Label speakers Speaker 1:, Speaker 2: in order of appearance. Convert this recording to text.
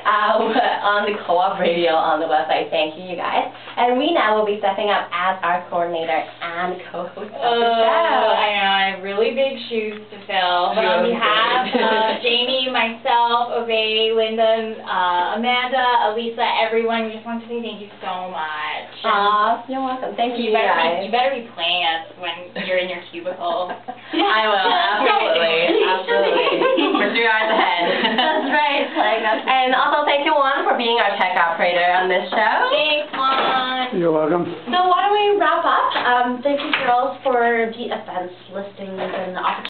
Speaker 1: on the Co-op Radio on the website. Thank you guys. And Reena will be stepping up as our coordinator and co-host of the show.
Speaker 2: I know, I have really big shoes to fill. But on behalf of Jamie, myself, Obey, Linda, Amanda, Elisa, everyone, we just want to say thank you so much.
Speaker 1: You're welcome. Thank you, guys.
Speaker 2: You better be playing us when you're in your cubicle.
Speaker 1: I will, absolutely. For 3 hours ahead. That's right. And also thank you, Juan, for being our tech operator on this show.
Speaker 2: Thanks, Juan.
Speaker 3: You're welcome.
Speaker 4: So why don't we wrap up? Thank you, girls, for the events, listings, and opportunities.